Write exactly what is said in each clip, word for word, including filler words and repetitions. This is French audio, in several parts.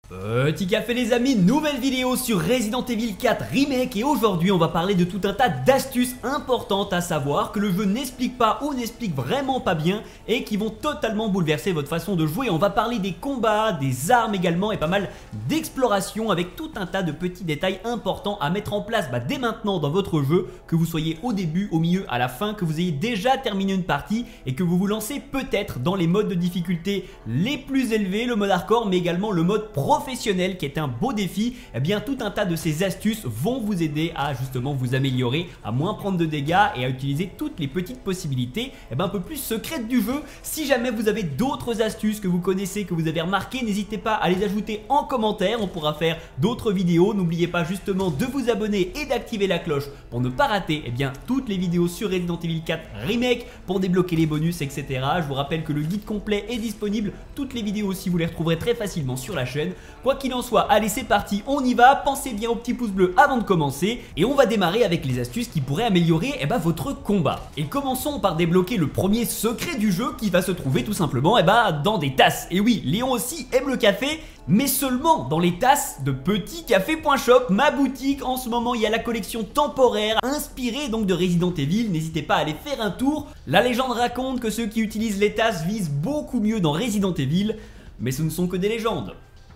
Petit café les amis, nouvelle vidéo sur Resident Evil quatre Remake et aujourd'hui on va parler de tout un tas d'astuces importantes à savoir que le jeu n'explique pas ou n'explique vraiment pas bien et qui vont totalement bouleverser votre façon de jouer. On va parler des combats, des armes également et pas mal d'exploration avec tout un tas de petits détails importants à mettre en place bah, dès maintenant dans votre jeu, que vous soyez au début, au milieu, à la fin, que vous ayez déjà terminé une partie et que vous vous lancez peut-être dans les modes de difficulté les plus élevés, le mode hardcore mais également le mode pro professionnel qui est un beau défi. Eh bien tout un tas de ces astuces vont vous aider à justement vous améliorer, à moins prendre de dégâts et à utiliser toutes les petites possibilités eh bien un peu plus secrètes du jeu. Si jamais vous avez d'autres astuces que vous connaissez, que vous avez remarqué, n'hésitez pas à les ajouter en commentaire, on pourra faire d'autres vidéos. N'oubliez pas justement de vous abonner et d'activer la cloche pour ne pas rater eh bien toutes les vidéos sur Resident Evil quatre Remake pour débloquer les bonus, et cetera. Je vous rappelle que le guide complet est disponible, toutes les vidéos aussi vous les retrouverez très facilement sur la chaîne. Quoi qu'il en soit, allez c'est parti, on y va, pensez bien au petit pouce bleu avant de commencer et on va démarrer avec les astuces qui pourraient améliorer eh ben, votre combat. Et commençons par débloquer le premier secret du jeu qui va se trouver tout simplement eh ben, dans des tasses. Et oui, Léon aussi aime le café, mais seulement dans les tasses de Petit Café point shop, ma boutique. En ce moment il y a la collection temporaire inspirée donc de Resident Evil, n'hésitez pas à aller faire un tour. La légende raconte que ceux qui utilisent les tasses visent beaucoup mieux dans Resident Evil, mais ce ne sont que des légendes.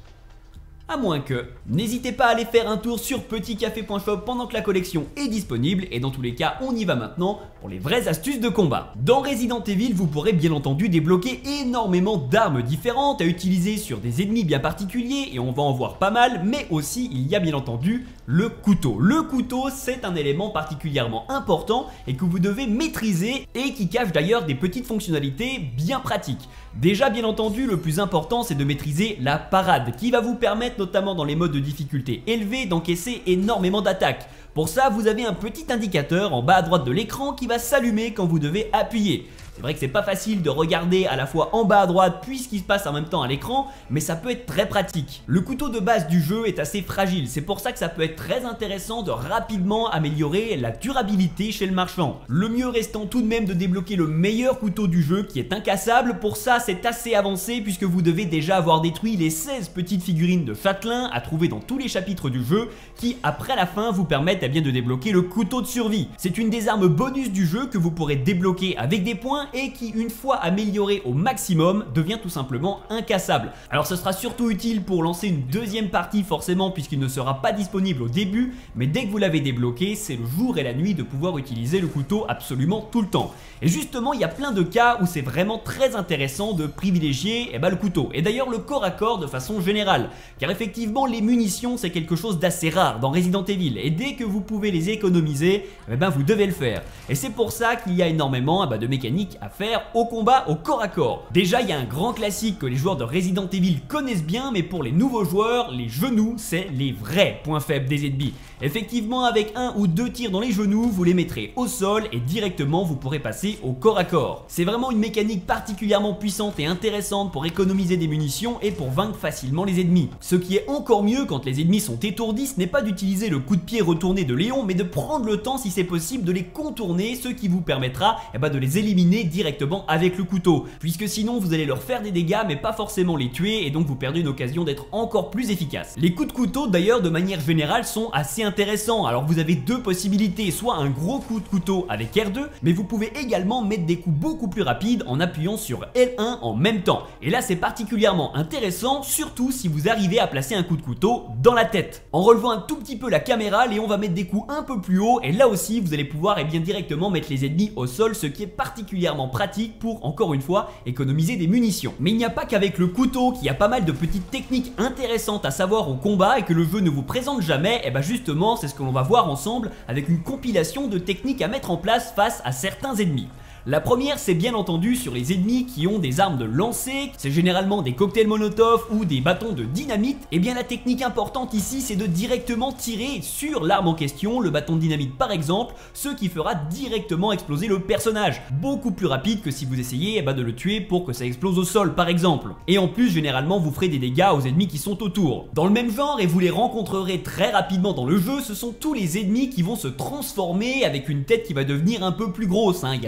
À moins que, n'hésitez pas à aller faire un tour sur Petit Café point shop pendant que la collection est disponible et dans tous les cas on y va maintenant pour les vraies astuces de combat. Dans Resident Evil vous pourrez bien entendu débloquer énormément d'armes différentes à utiliser sur des ennemis bien particuliers et on va en voir pas mal, mais aussi il y a bien entendu le couteau. Le couteau c'est un élément particulièrement important et que vous devez maîtriser et qui cache d'ailleurs des petites fonctionnalités bien pratiques. Déjà bien entendu le plus important c'est de maîtriser la parade qui va vous permettre notamment dans les modes de difficulté élevés d'encaisser énormément d'attaques. Pour ça vous avez un petit indicateur en bas à droite de l'écran qui va s'allumer quand vous devez appuyer. C'est vrai que c'est pas facile de regarder à la fois en bas à droite puis ce qui se passe en même temps à l'écran, mais ça peut être très pratique. Le couteau de base du jeu est assez fragile, c'est pour ça que ça peut être très intéressant de rapidement améliorer la durabilité chez le marchand. Le mieux restant tout de même de débloquer le meilleur couteau du jeu qui est incassable. Pour ça c'est assez avancé puisque vous devez déjà avoir détruit les seize petites figurines de châtelain à trouver dans tous les chapitres du jeu qui après la fin vous permettent eh bien, de débloquer le couteau de survie. C'est une des armes bonus du jeu que vous pourrez débloquer avec des points et qui une fois amélioré au maximum devient tout simplement incassable. Alors ce sera surtout utile pour lancer une deuxième partie forcément puisqu'il ne sera pas disponible au début, mais dès que vous l'avez débloqué c'est le jour et la nuit de pouvoir utiliser le couteau absolument tout le temps. Et justement il y a plein de cas où c'est vraiment très intéressant de privilégier eh ben, le couteau et d'ailleurs le corps à corps de façon générale, car effectivement les munitions c'est quelque chose d'assez rare dans Resident Evil et dès que vous pouvez les économiser eh ben, vous devez le faire. Et c'est pour ça qu'il y a énormément eh ben, de mécaniques à faire au combat au corps à corps. Déjà il y a un grand classique que les joueurs de Resident Evil connaissent bien, mais pour les nouveaux joueurs, les genoux c'est les vrais points faibles des ennemis. Effectivement avec un ou deux tirs dans les genoux vous les mettrez au sol et directement vous pourrez passer au corps à corps. C'est vraiment une mécanique particulièrement puissante et intéressante pour économiser des munitions et pour vaincre facilement les ennemis. Ce qui est encore mieux quand les ennemis sont étourdis, ce n'est pas d'utiliser le coup de pied retourné de Léon, mais de prendre le temps si c'est possible de les contourner, ce qui vous permettra eh ben, de les éliminer directement avec le couteau, puisque sinon vous allez leur faire des dégâts mais pas forcément les tuer et donc vous perdez une occasion d'être encore plus efficace. Les coups de couteau d'ailleurs de manière générale sont assez intéressants. Alors vous avez deux possibilités, soit un gros coup de couteau avec R deux, mais vous pouvez également mettre des coups beaucoup plus rapides en appuyant sur L un en même temps. Et là c'est particulièrement intéressant, surtout si vous arrivez à placer un coup de couteau dans la tête. En relevant un tout petit peu la caméra, Léon va mettre des coups un peu plus haut et là aussi vous allez pouvoir et eh bien directement mettre les ennemis au sol, ce qui est particulièrement pratique pour encore une fois économiser des munitions. Mais il n'y a pas qu'avec le couteau qu'il y a pas mal de petites techniques intéressantes à savoir au combat et que le jeu ne vous présente jamais. Et bah justement c'est ce que l'on va voir ensemble avec une compilation de techniques à mettre en place face à certains ennemis. La première, c'est bien entendu sur les ennemis qui ont des armes de lancer, c'est généralement des cocktails molotov ou des bâtons de dynamite. Et bien la technique importante ici, c'est de directement tirer sur l'arme en question, le bâton de dynamite par exemple, ce qui fera directement exploser le personnage, beaucoup plus rapide que si vous essayez eh ben, de le tuer pour que ça explose au sol par exemple. Et en plus, généralement, vous ferez des dégâts aux ennemis qui sont autour. Dans le même genre, et vous les rencontrerez très rapidement dans le jeu, ce sont tous les ennemis qui vont se transformer avec une tête qui va devenir un peu plus grosse, hein. Il y en a deux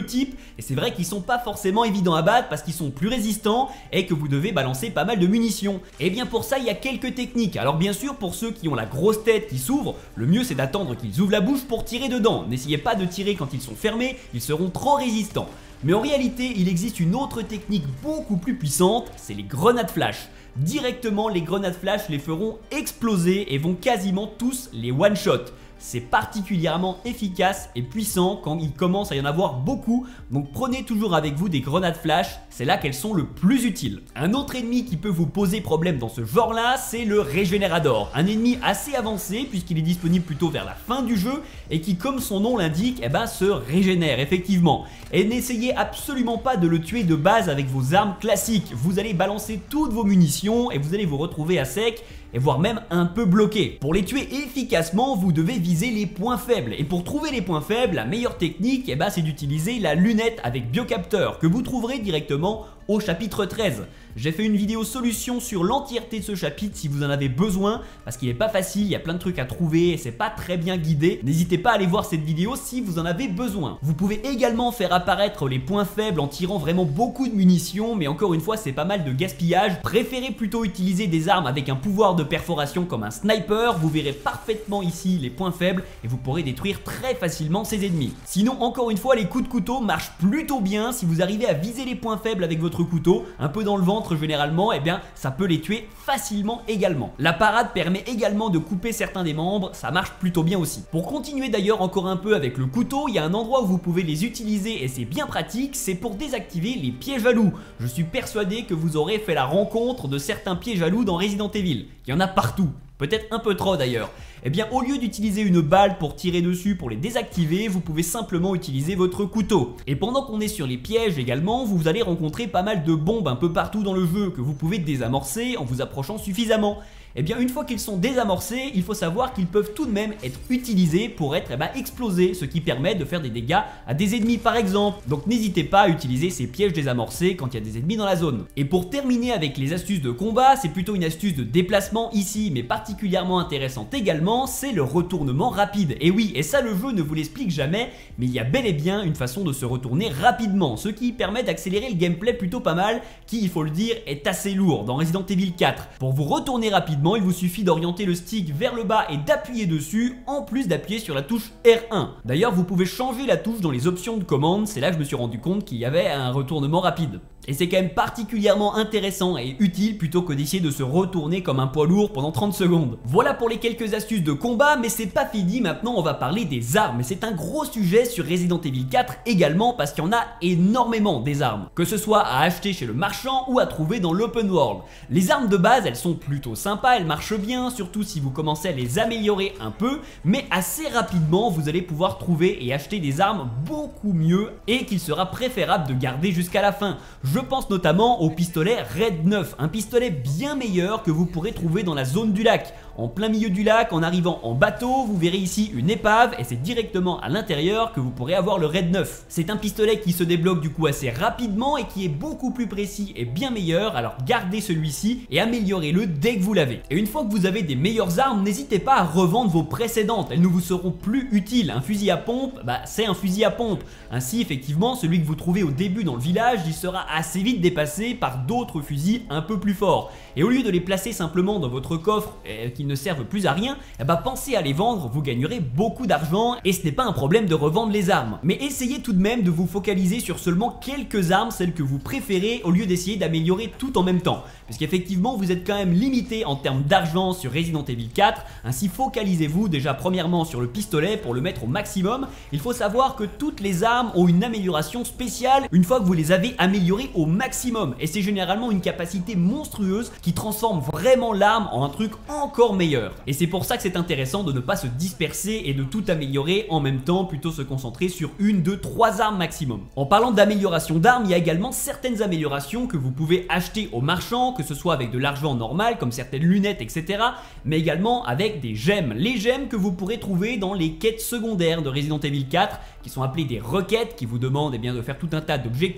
types et c'est vrai qu'ils sont pas forcément évidents à battre parce qu'ils sont plus résistants et que vous devez balancer pas mal de munitions. Et bien pour ça il y a quelques techniques. Alors bien sûr pour ceux qui ont la grosse tête qui s'ouvre, le mieux c'est d'attendre qu'ils ouvrent la bouche pour tirer dedans. N'essayez pas de tirer quand ils sont fermés, ils seront trop résistants. Mais en réalité il existe une autre technique beaucoup plus puissante, c'est les grenades flash. Directement les grenades flash les feront exploser et vont quasiment tous les one shot. C'est particulièrement efficace et puissant quand il commence à y en avoir beaucoup, donc prenez toujours avec vous des grenades flash, c'est là qu'elles sont le plus utiles. Un autre ennemi qui peut vous poser problème dans ce genre là, c'est le Régénérador. Un ennemi assez avancé puisqu'il est disponible plutôt vers la fin du jeu et qui comme son nom l'indique, eh ben, se régénère effectivement. Et n'essayez absolument pas de le tuer de base avec vos armes classiques, vous allez balancer toutes vos munitions et vous allez vous retrouver à sec et voire même un peu bloqué. Pour les tuer efficacement, vous devez viser les points faibles. Et pour trouver les points faibles, la meilleure technique, eh ben, c'est d'utiliser la lunette avec biocapteur que vous trouverez directement au chapitre treize. J'ai fait une vidéo solution sur l'entièreté de ce chapitre si vous en avez besoin parce qu'il n'est pas facile, il y a plein de trucs à trouver et c'est pas très bien guidé. N'hésitez pas à aller voir cette vidéo si vous en avez besoin. Vous pouvez également faire apparaître les points faibles en tirant vraiment beaucoup de munitions, mais encore une fois c'est pas mal de gaspillage. Préférez plutôt utiliser des armes avec un pouvoir de perforation comme un sniper, vous verrez parfaitement ici les points faibles et vous pourrez détruire très facilement ces ennemis. Sinon encore une fois les coups de couteau marchent plutôt bien si vous arrivez à viser les points faibles avec votre couteau, un peu dans le ventre généralement, et eh bien ça peut les tuer facilement également. La parade permet également de couper certains des membres, ça marche plutôt bien aussi. Pour continuer d'ailleurs encore un peu avec le couteau, il y a un endroit où vous pouvez les utiliser et c'est bien pratique, c'est pour désactiver les pièges à loups. Je suis persuadé que vous aurez fait la rencontre de certains pièges à loups dans Resident Evil, il y en a partout. Peut-être un peu trop d'ailleurs. Eh bien au lieu d'utiliser une balle pour tirer dessus pour les désactiver, vous pouvez simplement utiliser votre couteau. Et pendant qu'on est sur les pièges également, vous allez rencontrer pas mal de bombes un peu partout dans le jeu que vous pouvez désamorcer en vous approchant suffisamment. Eh bien une fois qu'ils sont désamorcés, il faut savoir qu'ils peuvent tout de même être utilisés pour être eh ben, explosés, ce qui permet de faire des dégâts à des ennemis par exemple. Donc n'hésitez pas à utiliser ces pièges désamorcés quand il y a des ennemis dans la zone. Et pour terminer avec les astuces de combat, c'est plutôt une astuce de déplacement ici, mais particulièrement intéressante également, c'est le retournement rapide. Et oui, et ça le jeu ne vous l'explique jamais, mais il y a bel et bien une façon de se retourner rapidement, ce qui permet d'accélérer le gameplay plutôt pas mal, qui il faut le dire est assez lourd dans Resident Evil quatre. Pour vous retourner rapidement, il vous suffit d'orienter le stick vers le bas et d'appuyer dessus, en plus d'appuyer sur la touche R un. D'ailleurs, vous pouvez changer la touche dans les options de commande, c'est là que je me suis rendu compte qu'il y avait un retournement rapide. Et c'est quand même particulièrement intéressant et utile plutôt que d'essayer de se retourner comme un poids lourd pendant trente secondes. Voilà pour les quelques astuces de combat, mais c'est pas fini, maintenant on va parler des armes. Et c'est un gros sujet sur Resident Evil quatre également parce qu'il y en a énormément des armes. Que ce soit à acheter chez le marchand ou à trouver dans l'open world. Les armes de base, elles sont plutôt sympas, elles marchent bien, surtout si vous commencez à les améliorer un peu, mais assez rapidement vous allez pouvoir trouver et acheter des armes beaucoup mieux et qu'il sera préférable de garder jusqu'à la fin. Je pense notamment au pistolet Red neuf, un pistolet bien meilleur que vous pourrez trouver dans la zone du lac. En plein milieu du lac, en arrivant en bateau, vous verrez ici une épave et c'est directement à l'intérieur que vous pourrez avoir le Red neuf. C'est un pistolet qui se débloque du coup assez rapidement et qui est beaucoup plus précis et bien meilleur, alors gardez celui-ci et améliorez-le dès que vous l'avez. Et une fois que vous avez des meilleures armes, n'hésitez pas à revendre vos précédentes, elles ne vous seront plus utiles. Un fusil à pompe, bah c'est un fusil à pompe. Ainsi effectivement, celui que vous trouvez au début dans le village, il sera assez vite dépassé par d'autres fusils un peu plus forts. Et au lieu de les placer simplement dans votre coffre et qu'ils ne servent plus à rien, eh bah pensez à les vendre, vous gagnerez beaucoup d'argent et ce n'est pas un problème de revendre les armes. Mais essayez tout de même de vous focaliser sur seulement quelques armes, celles que vous préférez, au lieu d'essayer d'améliorer tout en même temps. Parce qu'effectivement vous êtes quand même limité en termes d'argent sur Resident Evil quatre, ainsi focalisez-vous déjà premièrement sur le pistolet pour le mettre au maximum. Il faut savoir que toutes les armes ont une amélioration spéciale une fois que vous les avez améliorées au maximum et c'est généralement une capacité monstrueuse qui transforme vraiment l'arme en un truc encore meilleur. Et c'est pour ça que c'est intéressant de ne pas se disperser et de tout améliorer en même temps, plutôt se concentrer sur une, deux, trois armes maximum. En parlant d'amélioration d'armes, il y a également certaines améliorations que vous pouvez acheter au marchand, que ce soit avec de l'argent normal comme certaines lunettes et cetera, mais également avec des gemmes. Les gemmes que vous pourrez trouver dans les quêtes secondaires de Resident Evil quatre qui sont appelées des requêtes qui vous demandent eh bien, de faire tout un tas d'objectifs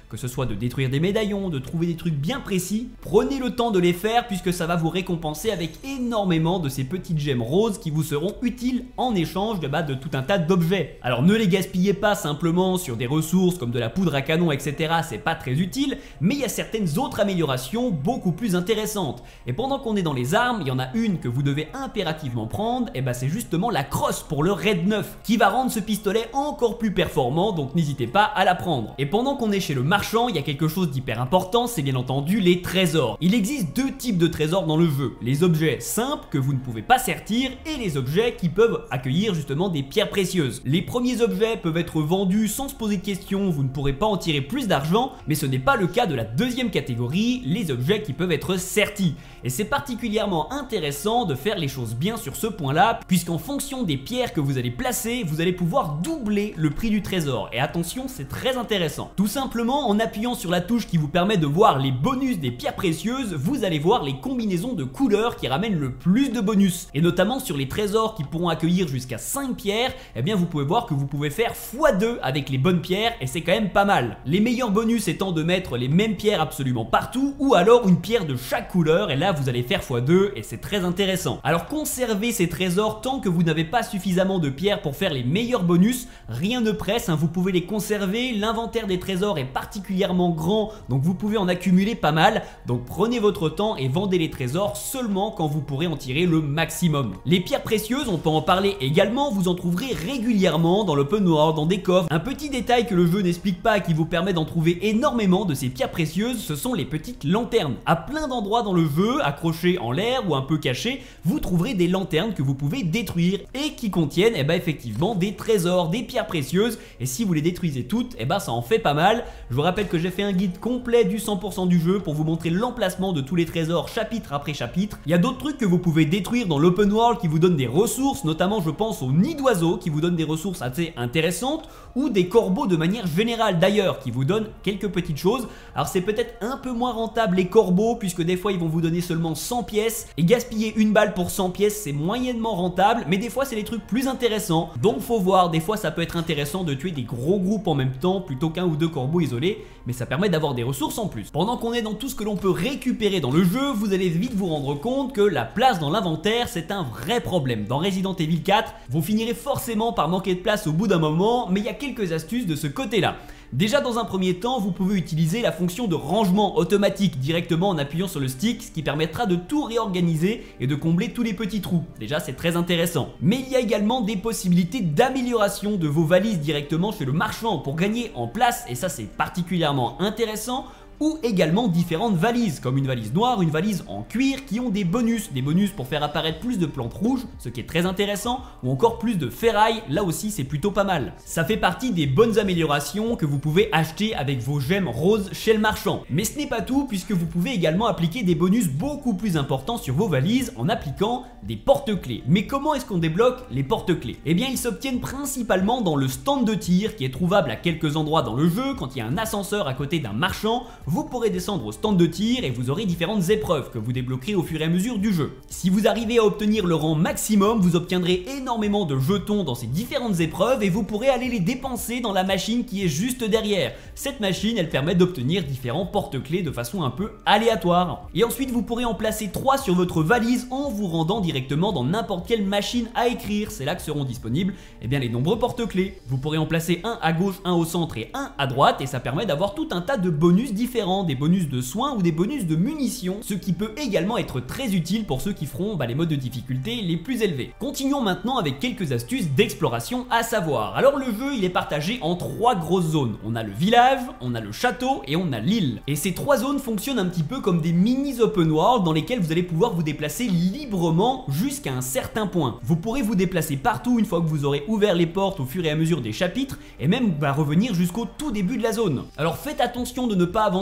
que ce soit de détruire des médaillons, de trouver des trucs bien précis, prenez le temps de les faire puisque ça va vous récompenser avec énormément de ces petites gemmes roses qui vous seront utiles en échange de, bah, de tout un tas d'objets. Alors ne les gaspillez pas simplement sur des ressources comme de la poudre à canon, et cetera. C'est pas très utile, mais il y a certaines autres améliorations beaucoup plus intéressantes. Et pendant qu'on est dans les armes, il y en a une que vous devez impérativement prendre, et bah c'est justement la crosse pour le raid neuf, qui va rendre ce pistolet encore plus performant, donc n'hésitez pas à la prendre. Et pendant qu'on est chez le marchand, il y a quelque chose d'hyper important, c'est bien entendu les trésors. Il existe deux types de trésors dans le jeu, les objets simples que vous ne pouvez pas sertir et les objets qui peuvent accueillir justement des pierres précieuses. Les premiers objets peuvent être vendus sans se poser de questions, vous ne pourrez pas en tirer plus d'argent, mais ce n'est pas le cas de la deuxième catégorie, les objets qui peuvent être sertis. Et c'est particulièrement intéressant de faire les choses bien sur ce point-là, puisqu'en fonction des pierres que vous allez placer, vous allez pouvoir doubler le prix du trésor. Et attention, c'est très intéressant. Tout simplement, en appuyant sur la touche qui vous permet de voir les bonus des pierres précieuses, vous allez voir les combinaisons de couleurs qui ramènent le plus de bonus. Et notamment sur les trésors qui pourront accueillir jusqu'à cinq pierres, eh bien vous pouvez voir que vous pouvez faire fois deux avec les bonnes pierres, et c'est quand même pas mal. Les meilleurs bonus étant de mettre les mêmes pierres absolument partout, ou alors une pierre de chaque couleur, et là vous allez faire fois deux, et c'est très intéressant. Alors conservez ces trésors tant que vous n'avez pas suffisamment de pierres pour faire les meilleurs bonus, rien ne presse, hein, vous pouvez les conserver, l'inventaire des trésors est particulièrement grand, donc vous pouvez en accumuler pas mal, donc prenez votre temps et vendez les trésors seulement quand vous pourrez en tirer le maximum. Les pierres précieuses, on peut en parler également, vous en trouverez régulièrement dans l'open world, dans des coffres. Un petit détail que le jeu n'explique pas et qui vous permet d'en trouver énormément de ces pierres précieuses, ce sont les petites lanternes. À plein d'endroits dans le jeu, accrochées en l'air ou un peu cachées, vous trouverez des lanternes que vous pouvez détruire et qui contiennent eh ben, effectivement des trésors, des pierres précieuses, et si vous les détruisez toutes, eh ben, ça en fait pas mal. Je vous rappelle que j'ai fait un guide complet du cent pour cent du jeu pour vous montrer l'emplacement de tous les trésors chapitre après chapitre. Il y a d'autres trucs que vous pouvez détruire dans l'open world qui vous donnent des ressources, notamment je pense au nid d'oiseaux qui vous donne des ressources assez intéressantes, ou des corbeaux de manière générale d'ailleurs qui vous donnent quelques petites choses. Alors c'est peut-être un peu moins rentable les corbeaux puisque des fois ils vont vous donner seulement cent pièces, et gaspiller une balle pour cent pièces c'est moyennement rentable, mais des fois c'est des trucs plus intéressants, donc faut voir, des fois ça peut être intéressant de tuer des gros groupes en même temps plutôt qu'un ou deux corbeaux isolés, mais ça permet d'avoir des ressources en plus. Pendant qu'on est dans tout ce que l'on peut récupérer dans le jeu, vous allez vite vous rendre compte que la place dans l'inventaire c'est un vrai problème. Dans Resident Evil quatre, vous finirez forcément par manquer de place au bout d'un moment, mais il y a quelques astuces de ce côté-là. Déjà dans un premier temps, vous pouvez utiliser la fonction de rangement automatique directement en appuyant sur le stick, ce qui permettra de tout réorganiser et de combler tous les petits trous. Déjà c'est très intéressant. Mais il y a également des possibilités d'amélioration de vos valises directement chez le marchand pour gagner en place, et ça c'est particulièrement intéressant. Ou également différentes valises, comme une valise noire, une valise en cuir qui ont des bonus, des bonus pour faire apparaître plus de plantes rouges, ce qui est très intéressant, ou encore plus de ferraille, là aussi c'est plutôt pas mal. Ça fait partie des bonnes améliorations que vous pouvez acheter avec vos gemmes roses chez le marchand. Mais ce n'est pas tout, puisque vous pouvez également appliquer des bonus beaucoup plus importants sur vos valises en appliquant des porte-clés. Mais comment est-ce qu'on débloque les porte-clés? Eh bien ils s'obtiennent principalement dans le stand de tir qui est trouvable à quelques endroits dans le jeu. Quand il y a un ascenseur à côté d'un marchand, vous pourrez descendre au stand de tir et vous aurez différentes épreuves que vous débloquerez au fur et à mesure du jeu. Si vous arrivez à obtenir le rang maximum, vous obtiendrez énormément de jetons dans ces différentes épreuves et vous pourrez aller les dépenser dans la machine qui est juste derrière. Cette machine, elle permet d'obtenir différents porte-clés de façon un peu aléatoire. Et ensuite, vous pourrez en placer trois sur votre valise en vous rendant directement dans n'importe quelle machine à écrire. C'est là que seront disponibles eh bien, les nombreux porte-clés. Vous pourrez en placer un à gauche, un au centre et un à droite, et ça permet d'avoir tout un tas de bonus différents. Des bonus de soins ou des bonus de munitions, ce qui peut également être très utile pour ceux qui feront bah, les modes de difficulté les plus élevés. Continuons maintenant avec quelques astuces d'exploration à savoir. Alors le jeu il est partagé en trois grosses zones. On a le village, on a le château et on a l'île. Et ces trois zones fonctionnent un petit peu comme des mini open world dans lesquels vous allez pouvoir vous déplacer librement jusqu'à un certain point. Vous pourrez vous déplacer partout une fois que vous aurez ouvert les portes au fur et à mesure des chapitres, et même bah, revenir jusqu'au tout début de la zone. Alors faites attention de ne pas avancer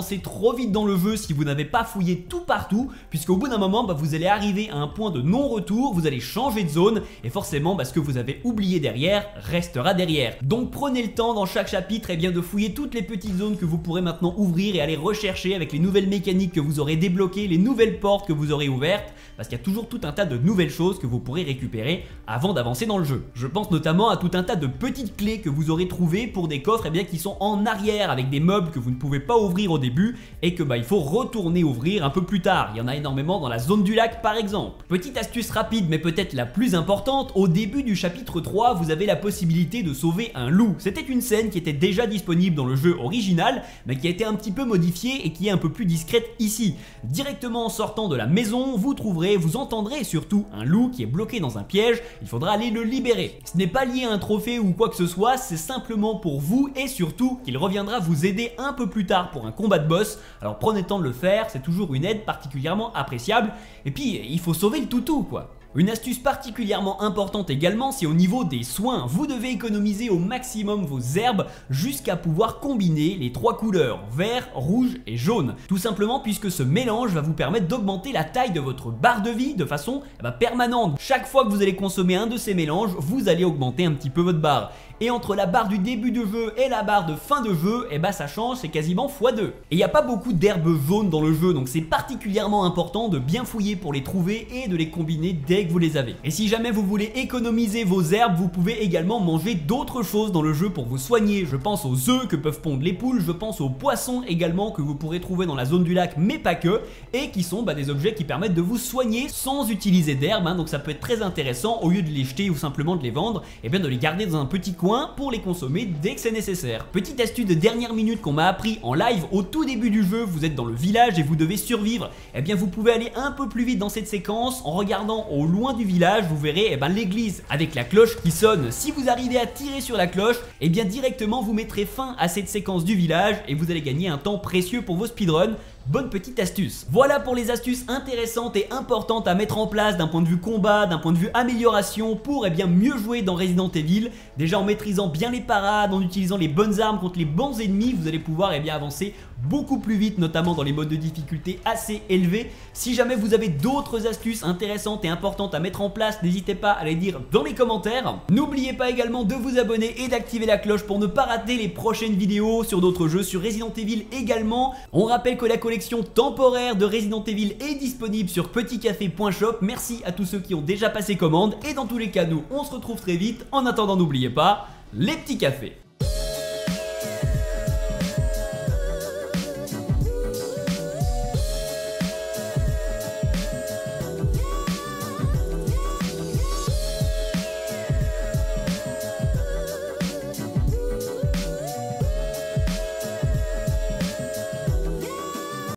avancer trop vite dans le jeu si vous n'avez pas fouillé tout partout, puisqu'au bout d'un moment bah, vous allez arriver à un point de non-retour, vous allez changer de zone et forcément bah, ce que vous avez oublié derrière restera derrière. Donc prenez le temps dans chaque chapitre et bien, de fouiller toutes les petites zones que vous pourrez maintenant ouvrir et aller rechercher avec les nouvelles mécaniques que vous aurez débloquées, les nouvelles portes que vous aurez ouvertes, parce qu'il y a toujours tout un tas de nouvelles choses que vous pourrez récupérer avant d'avancer dans le jeu. Je pense notamment à tout un tas de petites clés que vous aurez trouvées pour des coffres et bien, qui sont en arrière avec des meubles que vous ne pouvez pas ouvrir au début et que bah, il faut retourner ouvrir un peu plus tard. Il y en a énormément dans la zone du lac par exemple. Petite astuce rapide mais peut-être la plus importante, au début du chapitre trois vous avez la possibilité de sauver un loup. C'était une scène qui était déjà disponible dans le jeu original mais qui a été un petit peu modifiée et qui est un peu plus discrète ici. Directement en sortant de la maison vous trouverez, vous entendrez surtout un loup qui est bloqué dans un piège, il faudra aller le libérer. Ce n'est pas lié à un trophée ou quoi que ce soit, c'est simplement pour vous et surtout qu'il reviendra vous aider un peu plus tard pour un combat de boss. Alors prenez le temps de le faire, c'est toujours une aide particulièrement appréciable et puis il faut sauver le toutou quoi. Une astuce particulièrement importante également, c'est au niveau des soins. Vous devez économiser au maximum vos herbes jusqu'à pouvoir combiner les trois couleurs, vert, rouge et jaune. Tout simplement puisque ce mélange va vous permettre d'augmenter la taille de votre barre de vie de façon eh ben, permanente. Chaque fois que vous allez consommer un de ces mélanges, vous allez augmenter un petit peu votre barre. Et entre la barre du début de jeu et la barre de fin de jeu, et bah ça change, c'est quasiment fois deux. Et il n'y a pas beaucoup d'herbes jaunes dans le jeu, donc c'est particulièrement important de bien fouiller pour les trouver et de les combiner dès que vous les avez. Et si jamais vous voulez économiser vos herbes, vous pouvez également manger d'autres choses dans le jeu pour vous soigner. Je pense aux œufs que peuvent pondre les poules, je pense aux poissons également que vous pourrez trouver dans la zone du lac, mais pas que, et qui sont bah, des objets qui permettent de vous soigner sans utiliser d'herbes, hein, donc ça peut être très intéressant au lieu de les jeter ou simplement de les vendre, et bien de les garder dans un petit coin pour les consommer dès que c'est nécessaire. Petite astuce de dernière minute qu'on m'a appris en live au tout début du jeu, vous êtes dans le village et vous devez survivre, et bien vous pouvez aller un peu plus vite dans cette séquence en regardant au loin du village, vous verrez et ben, l'église avec la cloche qui sonne. Si vous arrivez à tirer sur la cloche, et bien directement vous mettrez fin à cette séquence du village et vous allez gagner un temps précieux pour vos speedruns. Bonne petite astuce. Voilà pour les astuces intéressantes et importantes à mettre en place d'un point de vue combat, d'un point de vue amélioration pour eh bien, mieux jouer dans Resident Evil. Déjà en maîtrisant bien les parades, en utilisant les bonnes armes contre les bons ennemis, vous allez pouvoir eh bien, avancer beaucoup plus vite, notamment dans les modes de difficulté assez élevés. Si jamais vous avez d'autres astuces intéressantes et importantes à mettre en place, n'hésitez pas à les dire dans les commentaires. N'oubliez pas également de vous abonner et d'activer la cloche pour ne pas rater les prochaines vidéos sur d'autres jeux, sur Resident Evil également. On rappelle que la collection temporaire de Resident Evil est disponible sur petit café point shop. Merci à tous ceux qui ont déjà passé commande et dans tous les cas nous on se retrouve très vite. En attendant n'oubliez pas les petits cafés.